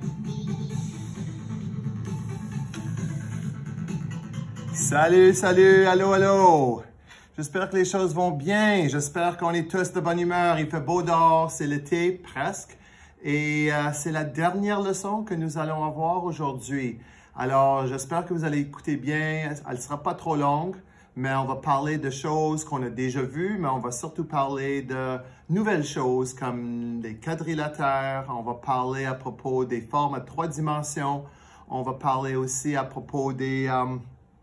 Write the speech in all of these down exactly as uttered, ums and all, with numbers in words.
Salut, salut, allô, allô. J'espère que les choses vont bien. J'espère qu'on est tous de bonne humeur. Il fait beau dehors, c'est l'été presque. Et euh, c'est la dernière leçon que nous allons avoir aujourd'hui. Alors, j'espère que vous allez écouter bien. Elle ne sera pas trop longue, mais on va parler de choses qu'on a déjà vues, mais on va surtout parler de nouvelles choses comme les quadrilatères. On va parler à propos des formes à trois dimensions. On va parler aussi à propos des... Euh,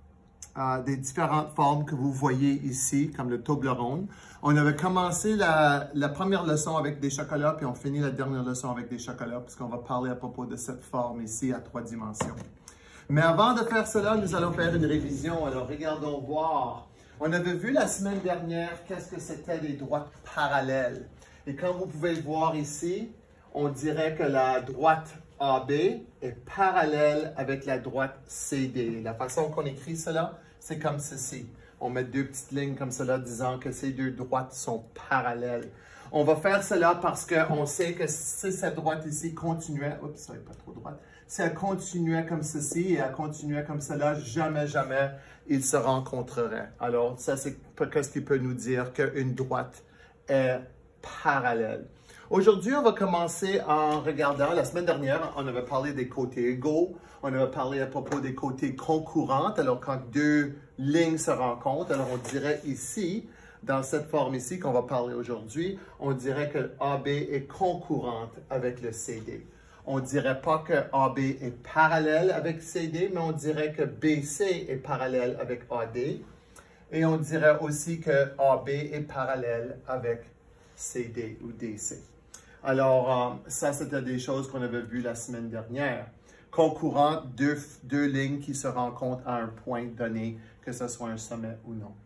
Euh, des différentes formes que vous voyez ici, comme le Toblerone. On avait commencé la, la première leçon avec des chocolats, puis on finit la dernière leçon avec des chocolats, puisqu'on va parler à propos de cette forme ici à trois dimensions. Mais avant de faire cela, nous allons faire une révision. Alors, regardons voir. On avait vu la semaine dernière qu'est-ce que c'était les droites parallèles. Et comme vous pouvez le voir ici, on dirait que la droite A B est parallèle avec la droite C D. La façon qu'on écrit cela, c'est comme ceci. On met deux petites lignes comme cela disant que ces deux droites sont parallèles. On va faire cela parce qu'on sait que si cette droite ici continuait, oups, ça n'est pas trop droite, si elle continuait comme ceci et elle continuait comme cela, jamais, jamais, ils se rencontreraient. Alors, ça, c'est ce qui peut nous dire qu'une droite est parallèle. Aujourd'hui, on va commencer en regardant, la semaine dernière, on avait parlé des côtés égaux, on avait parlé à propos des côtés concurrents, alors quand deux lignes se rencontrent, alors on dirait ici, dans cette forme ici qu'on va parler aujourd'hui, on dirait que A B est concurrente avec le C D. On ne dirait pas que A B est parallèle avec C D, mais on dirait que B C est parallèle avec A D. Et on dirait aussi que A B est parallèle avec C D ou D C. Alors, euh, ça, c'était des choses qu'on avait vues la semaine dernière. Concurrentes, deux, deux lignes qui se rencontrent à un point donné, que ce soit un sommet ou non.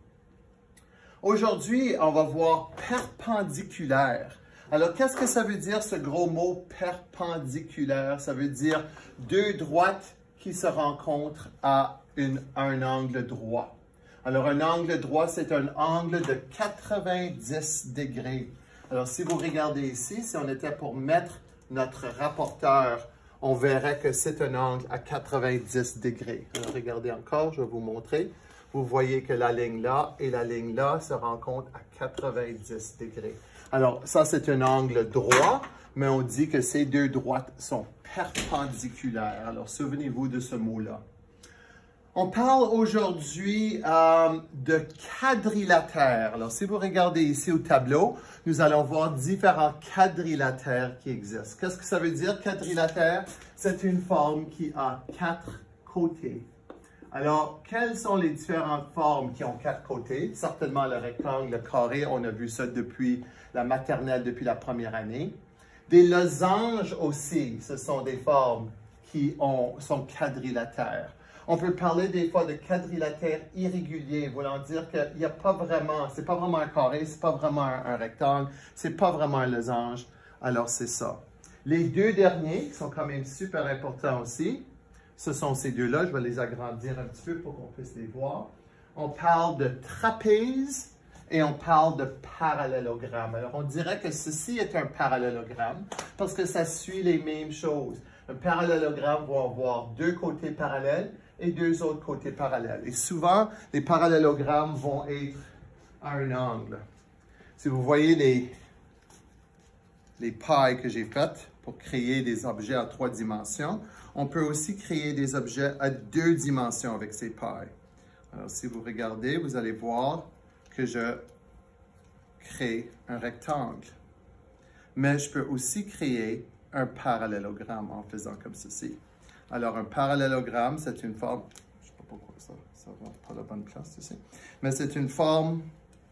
Aujourd'hui, on va voir perpendiculaire. Alors, qu'est-ce que ça veut dire, ce gros mot perpendiculaire? Ça veut dire deux droites qui se rencontrent à, une, à un angle droit. Alors, un angle droit, c'est un angle de quatre-vingt-dix degrés. Alors, si vous regardez ici, si on était pour mettre notre rapporteur, on verrait que c'est un angle à quatre-vingt-dix degrés. Alors, regardez encore, je vais vous montrer. Vous voyez que la ligne là et la ligne là se rencontrent à quatre-vingt-dix degrés. Alors, ça, c'est un angle droit, mais on dit que ces deux droites sont perpendiculaires. Alors, souvenez-vous de ce mot-là. On parle aujourd'hui euh, de quadrilatère. Alors, si vous regardez ici au tableau, nous allons voir différents quadrilatères qui existent. Qu'est-ce que ça veut dire, quadrilatère? C'est une forme qui a quatre côtés. Alors, quelles sont les différentes formes qui ont quatre côtés? Certainement le rectangle, le carré, on a vu ça depuis la maternelle, depuis la première année. Des losanges aussi, ce sont des formes qui ont, sont quadrilatères. On peut parler des fois de quadrilatère irrégulier, voulant dire qu'il n'y a pas vraiment, c'est pas vraiment un carré, c'est pas vraiment un, un rectangle, c'est pas vraiment un losange. Alors, c'est ça. Les deux derniers, qui sont quand même super importants aussi, ce sont ces deux-là. Je vais les agrandir un petit peu pour qu'on puisse les voir. On parle de trapèze et on parle de parallélogramme. Alors, on dirait que ceci est un parallélogramme parce que ça suit les mêmes choses. Un parallélogramme va avoir deux côtés parallèles et deux autres côtés parallèles. Et souvent, les parallélogrammes vont être à un angle. Si vous voyez les, les pailles que j'ai faites pour créer des objets à trois dimensions, on peut aussi créer des objets à deux dimensions avec ces pailles. Alors, si vous regardez, vous allez voir que je crée un rectangle. Mais je peux aussi créer un parallélogramme en faisant comme ceci. Alors, un parallélogramme, c'est une forme, je ne sais pas pourquoi ça, ça va pas la bonne place ici, mais c'est une forme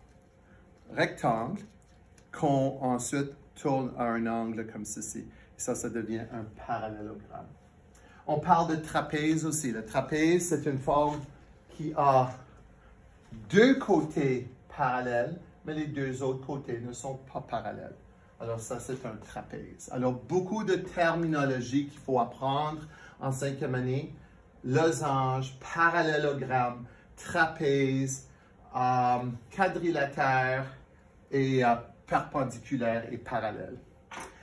rectangle qu'on ensuite tourne à un angle comme ceci. Et ça, ça devient un parallélogramme. On parle de trapèze aussi. Le trapèze, c'est une forme qui a deux côtés parallèles, mais les deux autres côtés ne sont pas parallèles. Alors ça, c'est un trapèze. Alors, beaucoup de terminologie qu'il faut apprendre en cinquième année. Losange, parallélogramme, trapèze, euh, quadrilatère et euh, perpendiculaire et parallèle.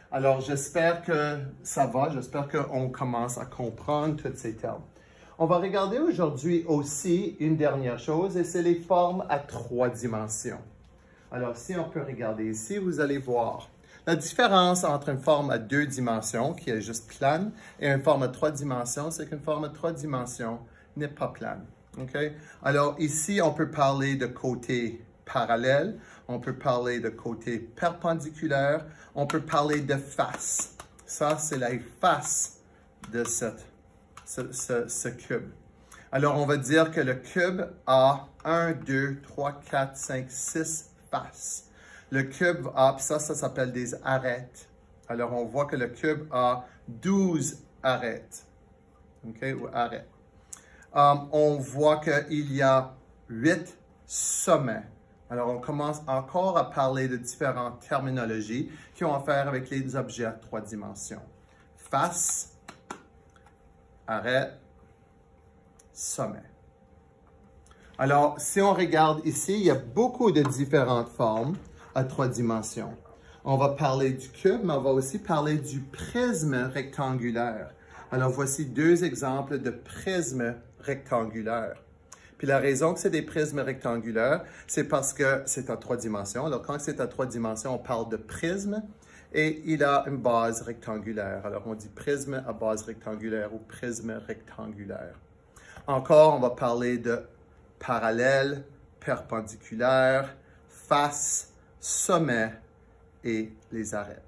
Alors, j'espère que ça va. J'espère qu'on commence à comprendre tous ces termes. On va regarder aujourd'hui aussi une dernière chose, et c'est les formes à trois dimensions. Alors, si on peut regarder ici, vous allez voir la différence entre une forme à deux dimensions, qui est juste plane, et une forme à trois dimensions, c'est qu'une forme à trois dimensions n'est pas plane. Okay? Alors, ici, on peut parler de côté parallèle, on peut parler de côté perpendiculaire, on peut parler de face. Ça, c'est la face de cette, ce, ce, ce cube. Alors, on va dire que le cube a un, deux, trois, quatre, cinq, six faces. Le cube a, ça, ça s'appelle des arêtes. Alors, on voit que le cube a douze arêtes. OK, ou arêtes. Um, on voit qu'il y a huit sommets. Alors, on commence encore à parler de différentes terminologies qui ont à faire avec les objets à trois dimensions. Face, arête, sommet. Alors, si on regarde ici, il y a beaucoup de différentes formes à trois dimensions. On va parler du cube, mais on va aussi parler du prisme rectangulaire. Alors, voici deux exemples de prismes rectangulaires. Puis la raison que c'est des prismes rectangulaires, c'est parce que c'est à trois dimensions. Alors, quand c'est à trois dimensions, on parle de prisme et il a une base rectangulaire. Alors, on dit prisme à base rectangulaire ou prisme rectangulaire. Encore, on va parler de parallèle, perpendiculaire, face, sommet et les arêtes.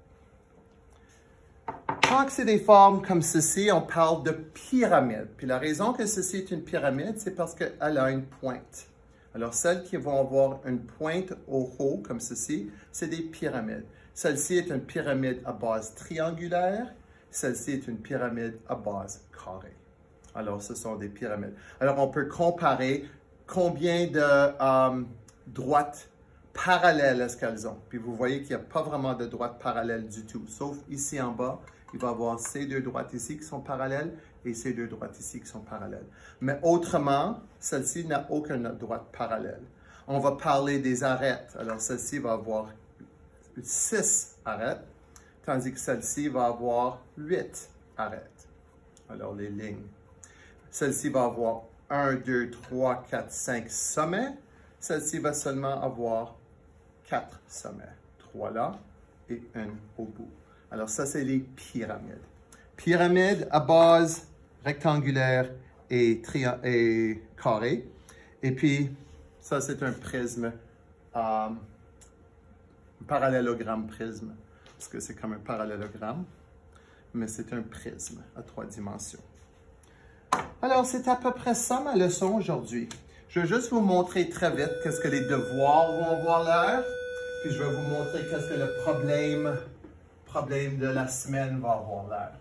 Quand c'est des formes comme ceci, on parle de pyramide. Puis la raison que ceci est une pyramide, c'est parce qu'elle a une pointe. Alors, celles qui vont avoir une pointe au haut, comme ceci, c'est des pyramides. Celle-ci est une pyramide à base triangulaire. Celle-ci est une pyramide à base carrée. Alors, ce sont des pyramides. Alors, on peut comparer combien de euh, droites parallèles est-ce qu'elles ont. Puis vous voyez qu'il n'y a pas vraiment de droite parallèle du tout, sauf ici en bas, il va y avoir ces deux droites ici qui sont parallèles et ces deux droites ici qui sont parallèles. Mais autrement, celle-ci n'a aucune droite parallèle. On va parler des arêtes. Alors celle-ci va avoir six arêtes, tandis que celle-ci va avoir huit arêtes. Alors les lignes. Celle-ci va avoir un, deux, trois, quatre, cinq sommets. Celle-ci va seulement avoir quatre sommets. Trois là et un au bout. Alors ça, c'est les pyramides. Pyramide à base rectangulaire et, et carré. Et puis, ça, c'est un prisme, euh, un parallélogramme prisme. Parce que c'est comme un parallélogramme, mais c'est un prisme à trois dimensions. Alors, c'est à peu près ça ma leçon aujourd'hui. Je vais juste vous montrer très vite qu'est-ce que les devoirs vont avoir l'air. Puis je vais vous montrer qu'est-ce que le problème, problème de la semaine va avoir l'air.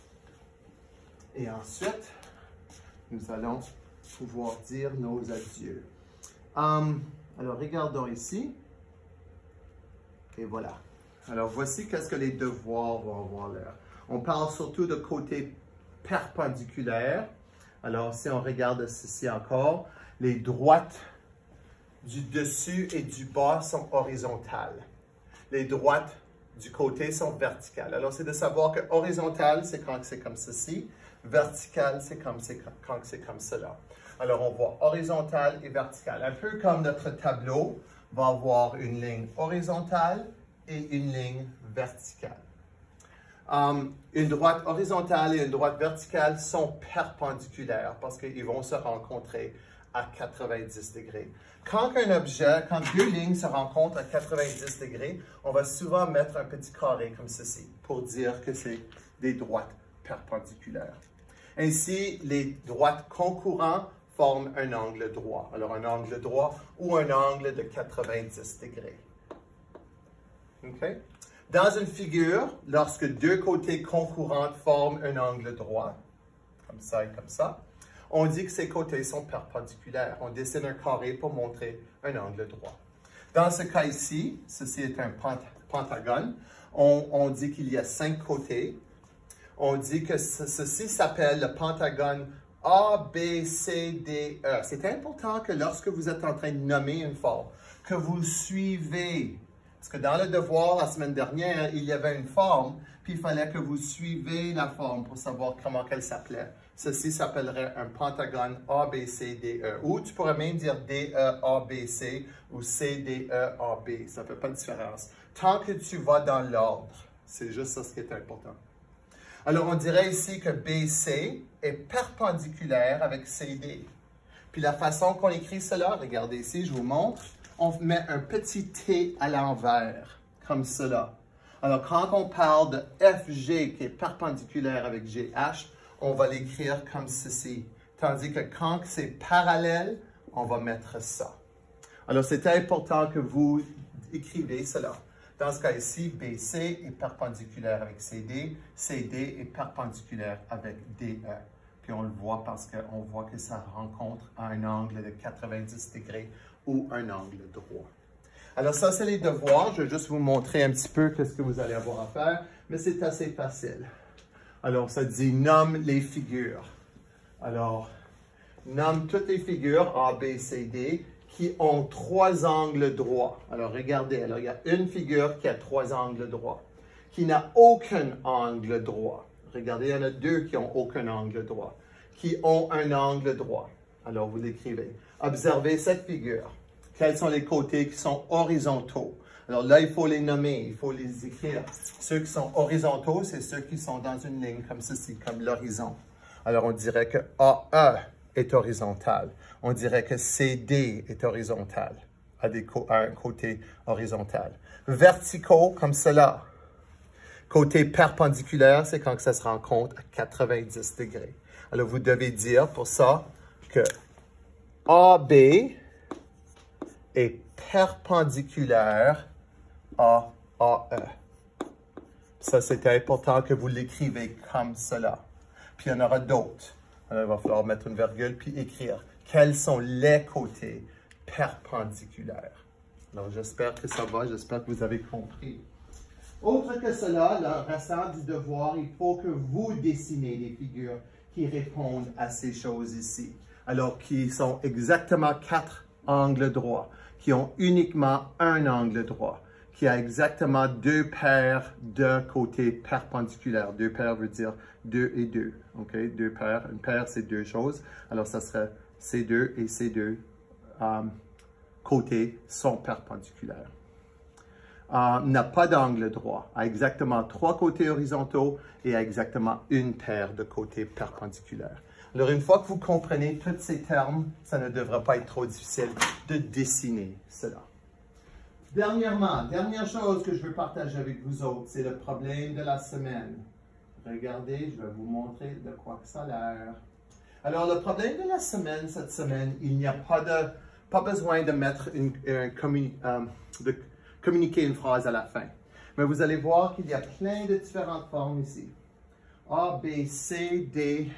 Et ensuite, nous allons pouvoir dire nos adieux. Um, alors, regardons ici. Et voilà. Alors, voici qu'est-ce que les devoirs vont avoir l'air. On parle surtout de côté perpendiculaire. Alors, si on regarde ceci encore, les droites du dessus et du bas sont horizontales. Les droites du côté sont verticales. Alors, c'est de savoir que horizontal, c'est quand c'est comme ceci. Vertical, c'est quand c'est comme cela. Alors, on voit horizontal et vertical. Un peu comme notre tableau va avoir une ligne horizontale et une ligne verticale. Um, une droite horizontale et une droite verticale sont perpendiculaires parce qu'ils vont se rencontrer à quatre-vingt-dix degrés. Quand un objet, quand deux lignes se rencontrent à quatre-vingt-dix degrés, on va souvent mettre un petit carré comme ceci pour dire que c'est des droites perpendiculaires. Ainsi, les droites concurrentes forment un angle droit. Alors, un angle droit ou un angle de quatre-vingt-dix degrés. OK? Dans une figure, lorsque deux côtés concurrents forment un angle droit, comme ça et comme ça, on dit que ces côtés sont perpendiculaires. On dessine un carré pour montrer un angle droit. Dans ce cas ici, ceci est un pent pentagone. On, on dit qu'il y a cinq côtés. On dit que ce, ceci s'appelle le pentagone A, B, C, D, E. C'est important que lorsque vous êtes en train de nommer une forme, que vous suivez. Parce que dans le devoir, la semaine dernière, il y avait une forme, puis il fallait que vous suivez la forme pour savoir comment elle s'appelait. Ceci s'appellerait un pentagone A B C D E. Ou tu pourrais même dire D E A B C ou C D E A B. Ça ne fait pas de différence. Tant que tu vas dans l'ordre, c'est juste ça ce qui est important. Alors, on dirait ici que B C est perpendiculaire avec C D. Puis la façon qu'on écrit cela, regardez ici, je vous montre, on met un petit T à l'envers, comme cela. Alors, quand on parle de F G qui est perpendiculaire avec G H, on va l'écrire comme ceci. Tandis que quand c'est parallèle, on va mettre ça. Alors, c'est important que vous écrivez cela. Dans ce cas ici, B C est perpendiculaire avec C D, C D est perpendiculaire avec D E. Puis on le voit parce qu'on voit que ça rencontre un angle de quatre-vingt-dix degrés ou un angle droit. Alors ça, c'est les devoirs. Je vais juste vous montrer un petit peu ce que vous allez avoir à faire, mais c'est assez facile. Alors, ça dit « nomme les figures ». Alors, nomme toutes les figures A, B, C, D qui ont trois angles droits. Alors, regardez, alors, il y a une figure qui a trois angles droits, qui n'a aucun angle droit. Regardez, il y en a deux qui n'ont aucun angle droit, qui ont un angle droit. Alors, vous l'écrivez. Observez cette figure. Quels sont les côtés qui sont horizontaux? Alors là, il faut les nommer, il faut les écrire. Ceux qui sont horizontaux, c'est ceux qui sont dans une ligne comme ceci, comme l'horizon. Alors, on dirait que A E est horizontal. On dirait que C D est horizontal, à, des à un côté horizontal. Verticaux, comme cela. Côté perpendiculaire, c'est quand ça se rencontre à quatre-vingt-dix degrés. Alors, vous devez dire pour ça que A B est perpendiculaire à A E. Ça, c'est important que vous l'écrivez comme cela. Puis, il y en aura d'autres. Alors, il va falloir mettre une virgule puis écrire quels sont les côtés perpendiculaires. Alors, j'espère que ça va. J'espère que vous avez compris. Autre que cela, le restant du devoir, il faut que vous dessinez des figures qui répondent à ces choses ici. Alors, qui sont exactement quatre angles droits, qui ont uniquement un angle droit, qui a exactement deux paires de côtés perpendiculaires. Deux paires veut dire deux et deux. OK? Deux paires. Une paire, c'est deux choses. Alors, ça serait ces deux et ces deux um, côtés sont perpendiculaires. Uh, n'a pas d'angle droit, a exactement trois côtés horizontaux et a exactement une paire de côtés perpendiculaires. Alors, une fois que vous comprenez tous ces termes, ça ne devrait pas être trop difficile de dessiner cela. Dernièrement, dernière chose que je veux partager avec vous autres, c'est le problème de la semaine. Regardez, je vais vous montrer de quoi que ça a l'air. Alors, le problème de la semaine, cette semaine, il n'y a pas, de, pas besoin de mettre une, une communi, um, de communiquer une phrase à la fin. Mais vous allez voir qu'il y a plein de différentes formes ici. A, B, C, D,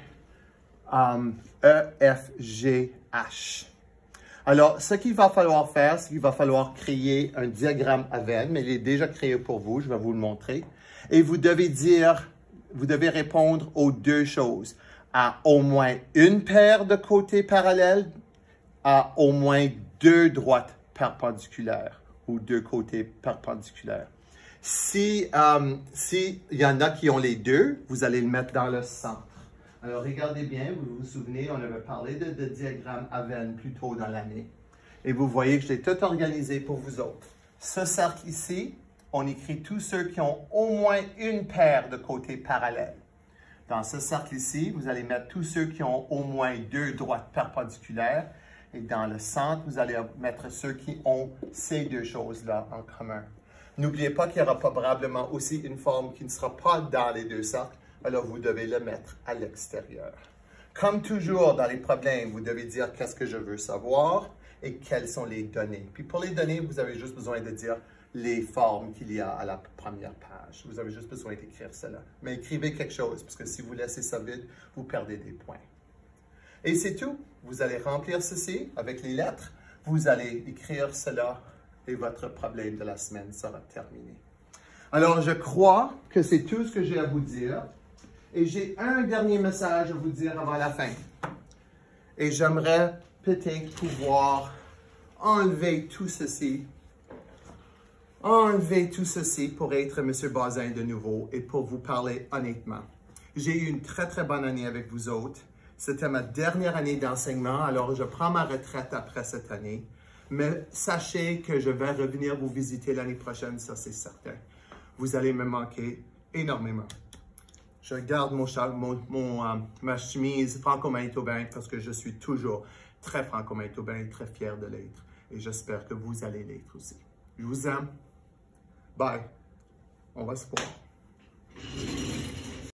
um, E, F, G, H. Alors, ce qu'il va falloir faire, c'est qu'il va falloir créer un diagramme à veine, mais il est déjà créé pour vous, je vais vous le montrer. Et vous devez dire, vous devez répondre aux deux choses. À au moins une paire de côtés parallèles, à au moins deux droites perpendiculaires ou deux côtés perpendiculaires. Si, um, si il y en a qui ont les deux, vous allez le mettre dans le centre. Alors, regardez bien, vous vous souvenez, on avait parlé de, de diagramme à veine plus tôt dans l'année. Et vous voyez que je l'ai tout organisé pour vous autres. Ce cercle ici, on écrit tous ceux qui ont au moins une paire de côtés parallèles. Dans ce cercle ici, vous allez mettre tous ceux qui ont au moins deux droites perpendiculaires. Et dans le centre, vous allez mettre ceux qui ont ces deux choses-là en commun. N'oubliez pas qu'il y aura probablement aussi une forme qui ne sera pas dans les deux cercles. Alors, vous devez le mettre à l'extérieur. Comme toujours dans les problèmes, vous devez dire qu'est-ce que je veux savoir et quelles sont les données. Puis pour les données, vous avez juste besoin de dire les formes qu'il y a à la première page. Vous avez juste besoin d'écrire cela. Mais écrivez quelque chose, parce que si vous laissez ça vide, vous perdez des points. Et c'est tout. Vous allez remplir ceci avec les lettres. Vous allez écrire cela et votre problème de la semaine sera terminé. Alors, je crois que c'est tout ce que j'ai à vous dire. Et j'ai un dernier message à vous dire avant la fin. Et j'aimerais peut-être pouvoir enlever tout ceci. enlevé tout ceci pour être M. Bazin de nouveau et pour vous parler honnêtement. J'ai eu une très, très bonne année avec vous autres. C'était ma dernière année d'enseignement, alors je prends ma retraite après cette année. Mais sachez que je vais revenir vous visiter l'année prochaine, ça c'est certain. Vous allez me manquer énormément. Je garde mon, mon, mon, euh, ma chemise franco-manitobaine parce que je suis toujours très franco-manitobain et très fier de l'être. Et j'espère que vous allez l'être aussi. Je vous aime. Bye. On va se voir.